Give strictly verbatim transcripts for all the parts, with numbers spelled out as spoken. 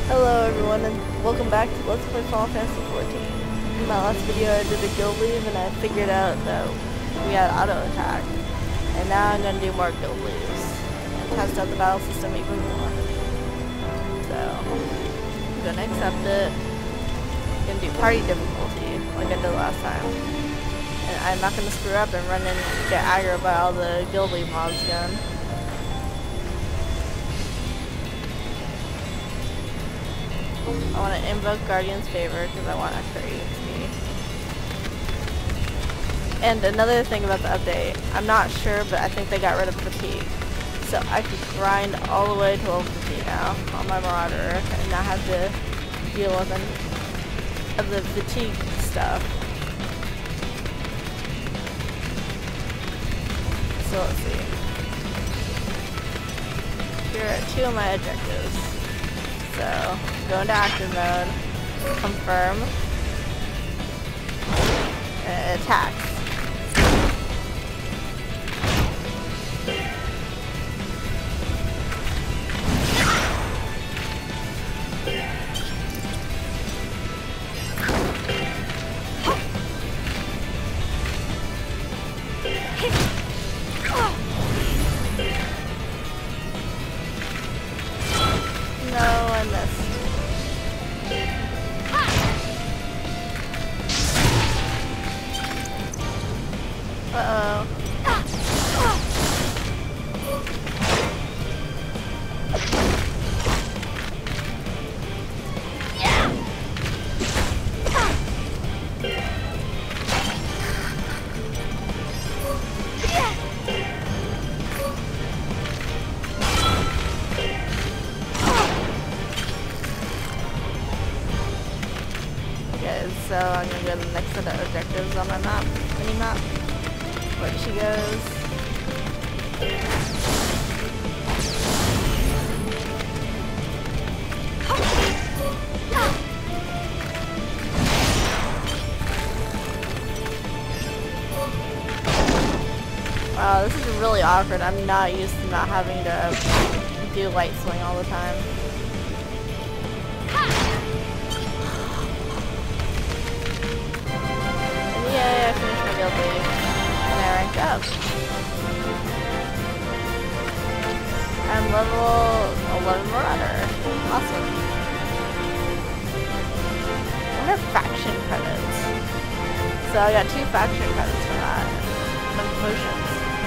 Hello everyone and welcome back to Let's Play Final Fantasy fourteen. In my last video I did a guild leave and I figured out that we had auto attack. And now I'm going to do more guild leaves and test out the battle system even more. So, I'm going to accept it. I'm going to do party difficulty like I did last time. And I'm not going to screw up and run in and get aggro by all the guild leave mobs again. I want to invoke Guardian's Favor because I want extra E X P. And another thing about the update, I'm not sure, but I think they got rid of fatigue. So I could grind all the way to level fifty now on my Marauder and not have to deal with any of the fatigue stuff. So let's see. Here are two of my objectives. So, go into active mode, confirm, and attacks. No, I missed. Uh-oh. So I'm gonna go to the next set of objectives on my map, mini map, where she goes. Wow, this is really awkward. I'm not used to not having to do light swing all the time. Yay, I finished my guild leave. And I ranked up. I'm level eleven Marauder. Awesome. What are faction credits? So I got two faction credits for that. Some potions.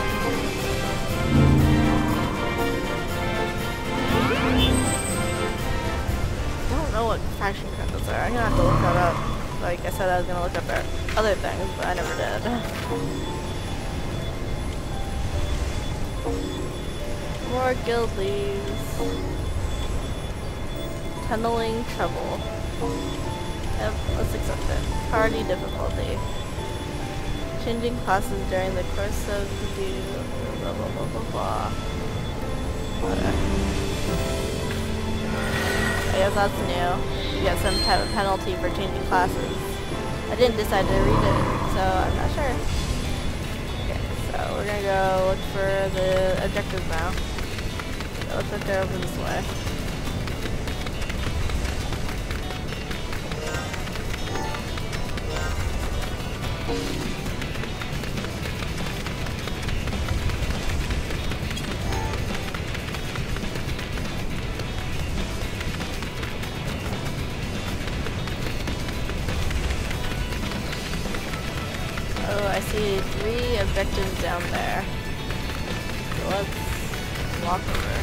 I don't know what faction credits are. I'm gonna have to look that up. Like I said, I was gonna look up other things, but I never did. More guild leaves. Tunneling trouble. Yep, let's accept it. Party difficulty. Changing classes during the course of the video. Blah blah blah blah blah. Whatever. I guess that's new. You get some type of penalty for changing classes. I didn't decide to read it, so I'm not sure. Okay, so we're gonna go look for the objectives now. It looks like they're over this way. Oh, I see three objectives down there. So let's walk over.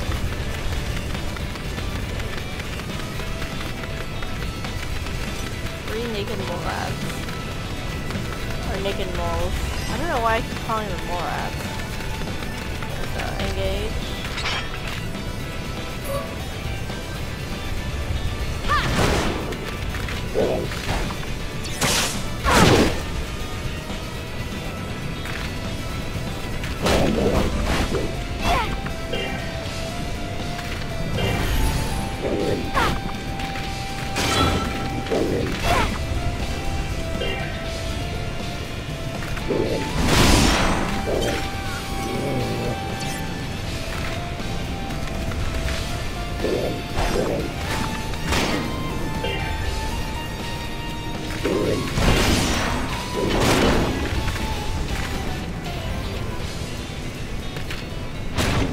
Three naked mole rats. Or naked moles. I don't know why I keep calling them mole rats. So, engage.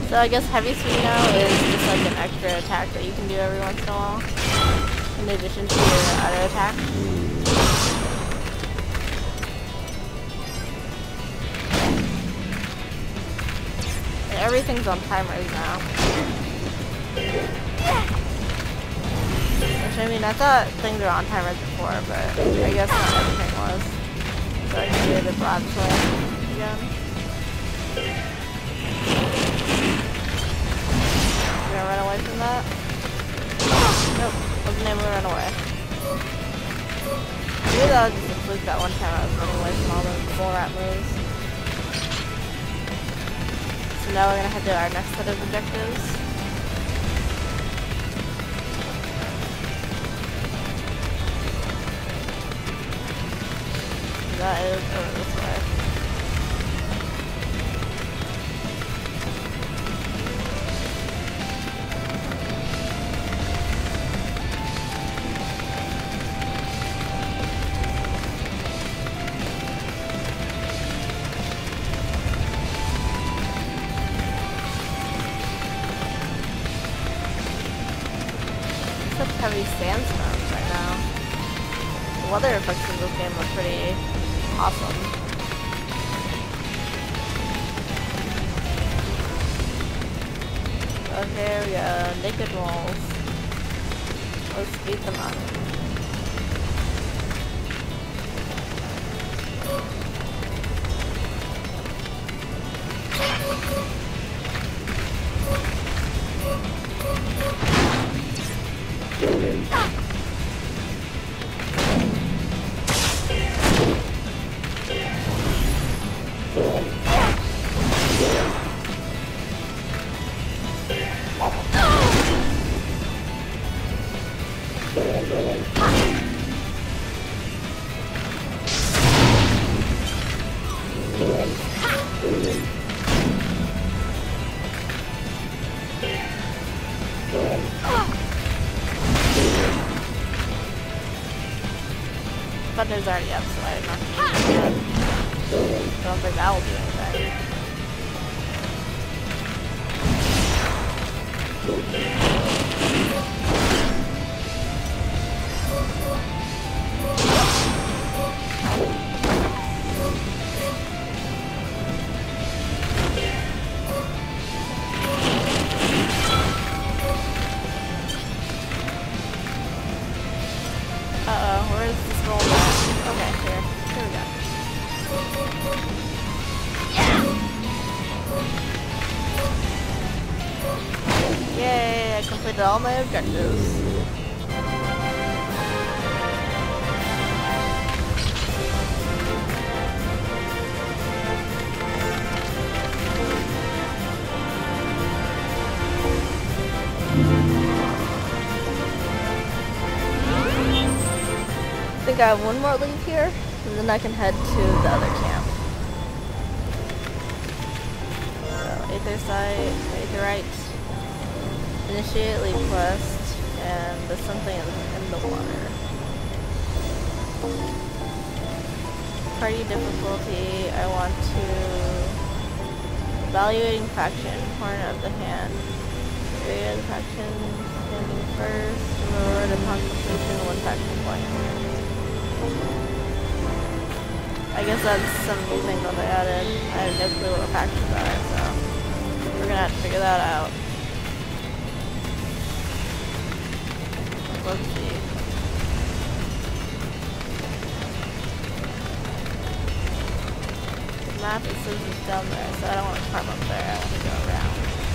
So I guess heavy swing now is just like an extra attack that you can do every once in a while, in addition to your auto attack. And everything's on timers now. Which, I mean, I thought things were on timers before, but I guess not everything was. So I can do the broad swing again. Gonna run away from that? Nope, wasn't able to run away. Maybe that was just a fluke that one time I was running away from all those bull rat moves. So now we're gonna head to our next set of objectives. That is over this way. Such heavy sandstorms right now. The weather effects in this game are pretty awesome. Okay, we go. Naked walls. Let's beat them up. Thunder's already up, so I'm not gonna use it yet. Don't think that will do anything. Uh-oh, where is this roll at? Okay, here. Here we go. Yay, I completed all my objectives. I think I have one more leave here, and then I can head to the other camp. So, Aethersite, Aetherite, initiate leave quest, and there's something in, in the water. Party difficulty, I want to... Evaluating faction, corner of the hand. Area of the faction, standing first, reward upon completion, one faction point. I guess that's some new thing that they added. I have no clue what factions are, so we're gonna have to figure that out. Let's see. The map is just down there, so I don't want to climb up there. I want to go around.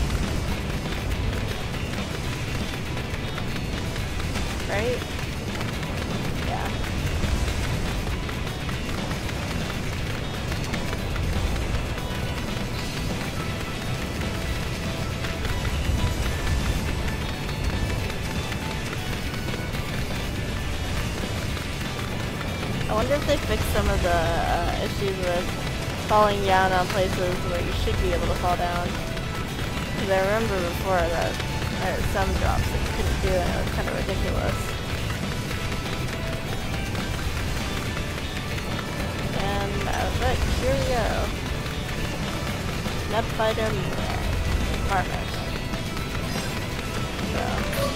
Right? Yeah. I wonder if they fixed some of the uh, issues with falling down on places where you should be able to fall down. Because I remember before that there were some drops that you couldn't do and it was kind of ridiculous. And uh, but here we go. Nut fighter, apartment. So.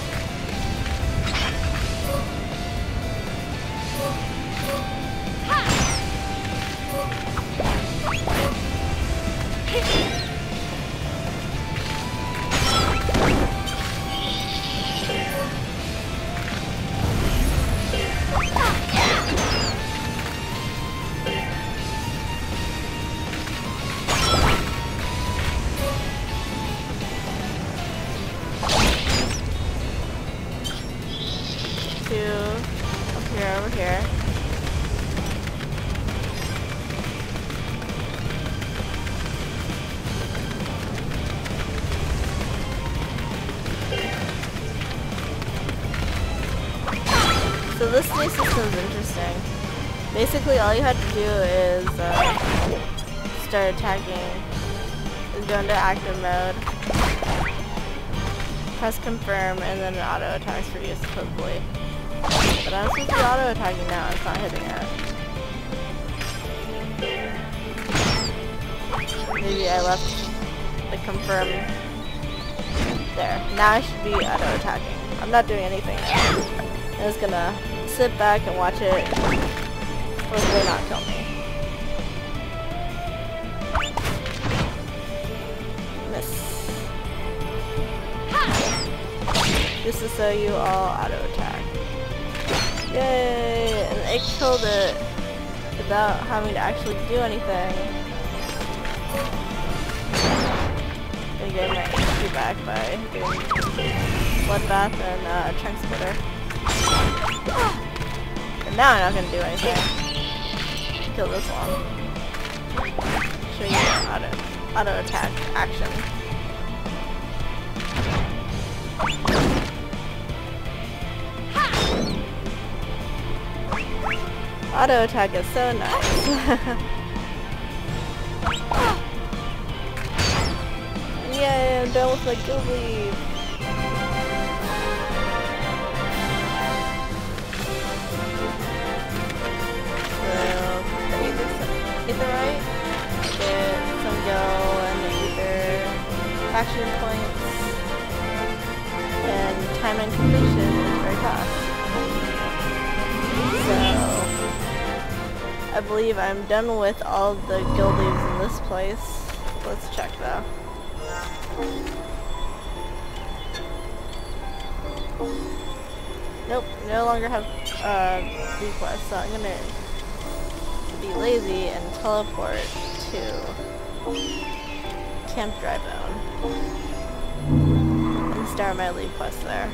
Up here, over here. So this new system is interesting. Basically, all you have to do is uh, start attacking. Is go into active mode, press confirm, and then it auto attacks for you supposedly. But I'm supposed to be auto attacking now. It's not hitting it. Maybe I left the confirm there. Now I should be auto attacking. I'm not doing anything now. I'm just gonna sit back and watch it. Hopefully not kill me. Miss. Just to show you all auto attack. Yay! And it killed it without having to actually do anything. And getting my H P back by doing Bloodbath and uh, Chunk Splitter. And now I'm not gonna do anything. Kill this one. Show you auto auto attack action. Auto attack is so nice. Yay, I'm done with my guild leave. So, either either right, get some gil and either faction points, and time and completion is very fast. So, I believe I'm done with all the guild leaves in this place. Let's check though. Nope, no longer have uh, lead quests, so I'm gonna be lazy and teleport to Camp Drybone and start my lead quest there.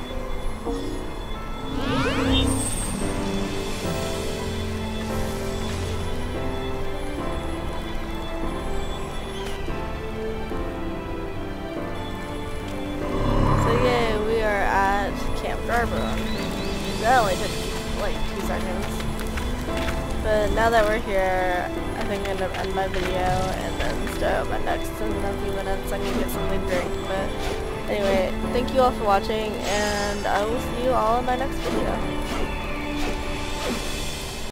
That only took like two seconds. But now that we're here, I think I'm gonna end my video and then start my next in a few minutes. I'm gonna get something to drink. But anyway, thank you all for watching, and I will see you all in my next video.